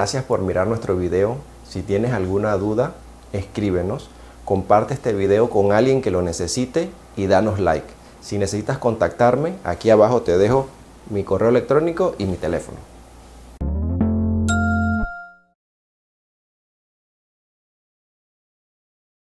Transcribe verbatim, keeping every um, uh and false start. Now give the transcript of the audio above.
Gracias por mirar nuestro video. Si tienes alguna duda, escríbenos. Comparte este video con alguien que lo necesite y danos like. Si necesitas contactarme, aquí abajo te dejo mi correo electrónico y mi teléfono.